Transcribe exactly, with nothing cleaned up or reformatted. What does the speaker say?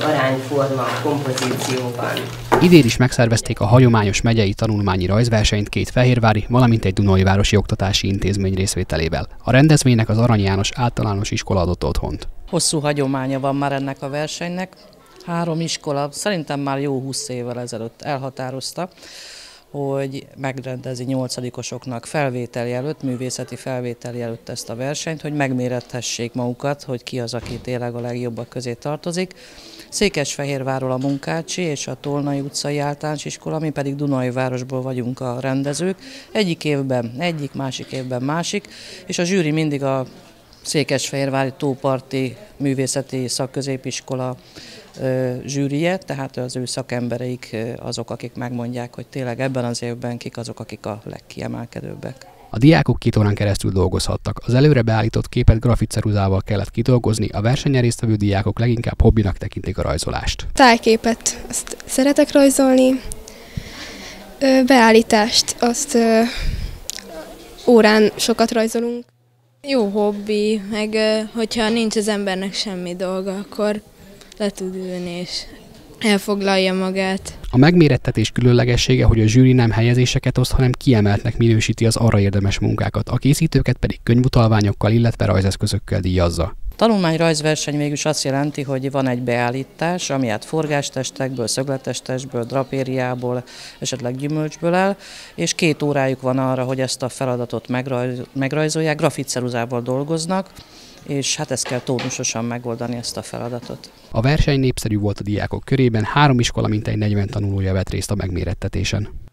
arányforma, kompozícióban. Idén is megszervezték a hagyományos megyei tanulmányi rajzversenyt két fehérvári, valamint egy dunajvárosi oktatási intézmény részvételével. A rendezvénynek az Arany János Általános Iskola adott otthont. Hosszú hagyománya van már ennek a versenynek. Három iskola szerintem már jó húsz évvel ezelőtt elhatározta, hogy megrendezi nyolcadikosoknak felvételi előtt, művészeti felvételi előtt ezt a versenyt, hogy megmérethessék magukat, hogy ki az, aki tényleg a legjobbak közé tartozik. Székesfehérvárról a Munkácsi és a Tolnai utcai általános iskola, mi pedig Dunajvárosból vagyunk a rendezők. Egyik évben egyik, másik évben másik, és a zsűri mindig a Székesfehérvári Tóparti Művészeti Szakközépiskola zsűrije, tehát az ő szakembereik azok, akik megmondják, hogy tényleg ebben az évben kik azok, akik a legkiemelkedőbbek. A diákok két órán keresztül dolgozhattak. Az előre beállított képet grafitceruzával kellett kidolgozni, a versenyen résztvevő diákok leginkább hobbinak tekintik a rajzolást. Tájképet, azt szeretek rajzolni, beállítást, azt órán sokat rajzolunk. Jó hobbi, meg hogyha nincs az embernek semmi dolga, akkor le tud ülni és elfoglalja magát. A megmérettetés különlegessége, hogy a zsűri nem helyezéseket oszt, hanem kiemeltnek minősíti az arra érdemes munkákat, a készítőket pedig könyvutalványokkal, illetve rajzeszközökkel díjazza. A tanulmányrajzverseny végülis azt jelenti, hogy van egy beállítás, ami hát forgástestekből, szögletestestből, drapériából, esetleg gyümölcsből áll, és két órájuk van arra, hogy ezt a feladatot megrajzolják, grafitceruzával dolgoznak, és hát ezt kell tónusosan megoldani, ezt a feladatot. A verseny népszerű volt a diákok körében, három iskola mintegy negyven tanulója vett részt a megmérettetésen.